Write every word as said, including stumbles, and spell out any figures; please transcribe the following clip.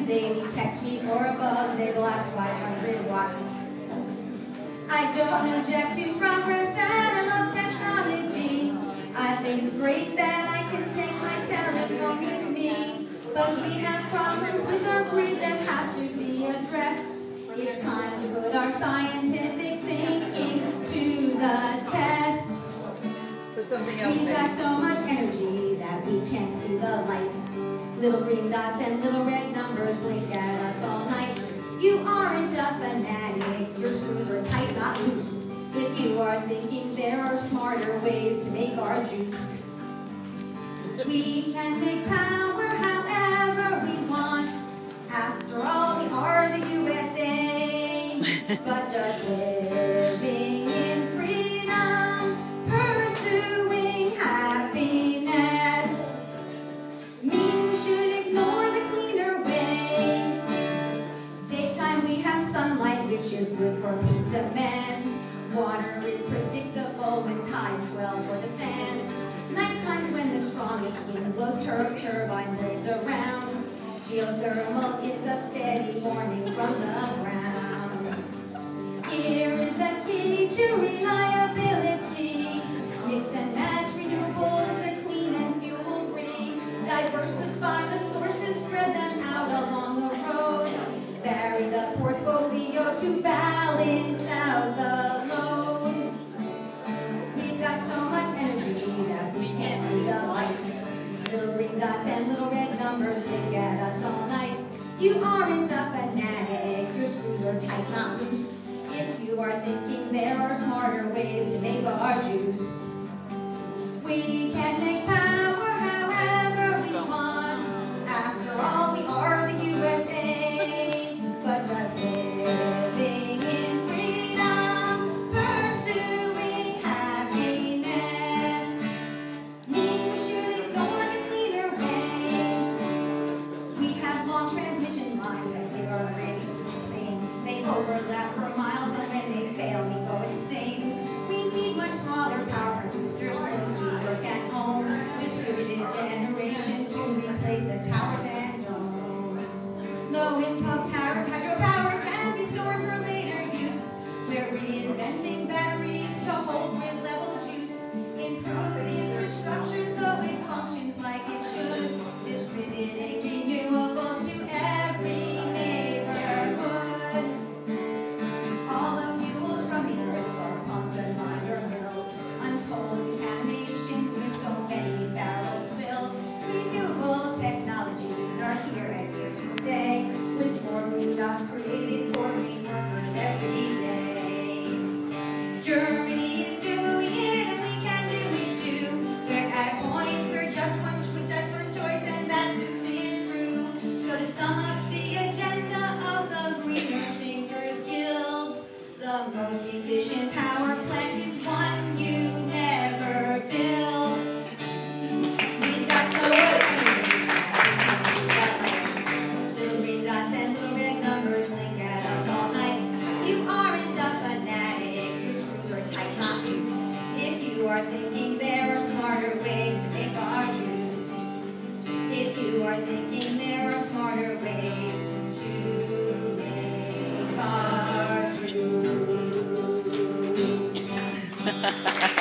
They detect me for a bug, they blast five hundred watts. I don't object to progress and I love technology. I think it's great that I can take my telephone with me. But we have problems with our grid that have to be addressed. It's time to put our scientific thinking to the test. For something else, We've maybe. got so much energy that we can't see the light. Little green dots and little red numbers blink at us all night. You aren't a fanatic, your screws are tight, not loose. If you are thinking there are smarter ways to make our juice. We can make power however we want. After all, we are the U S A. But does living in freedom, pursuing happiness, mean we should ignore the cleaner way? Daytime we have sunlight, which is good for peak demand. Water is predictable when tides swell for the sand. Nighttime's when the strongest wind blows tur turbine blades around. Geothermal is a steady warning from the ground. Here is the key to reliability. Mix and match renewables, they're clean and fuel-free. Diversify the sources, spread them out along the road. Vary the portfolio to balance out the load. We've got so much energy that we can't see the light. Little green dots and little red numbers blink at us all night. You aren't a fanatic, your screws are tight, not loose. If you are thinking there are smarter ways to make our juice. We can make power however we want. After all, we are the U S A. But does living in freedom, pursuing happiness, mean we should ignore the cleaner way? We have long transmission lines that give our ratings to sustain. They overlap for miles and when they fail, we go insane. We need much smaller power producers close to work at homes. Distributed generation to replace the towers and domes. Low input tower hydropower can be stored for later use. We're reinventing batteries to hold grid level juice. Improve the infrastructure so it functions like it should. Distributing renewables to every neighborhood. All the fuels from the earth are pumped and mined or milled. Untold contamination with so many barrels spilled. Renewable technologies are here and here to stay. With more green jobs created for green workers every day. Germany is doing it and we can do it too. We're at a point where just one, with just one choice and that's to see it through. So to sum up the agenda of the Greener Thinkers Guild, the most efficient power plant is one you never build. We've got so much energy. Little green dots and little red numbers blink at us all night. You aren't a fanatic, your screws are tight, not loose. If you are thinking there are smarter ways to make our juice. If you are thinking there are smarter ways to make our juice.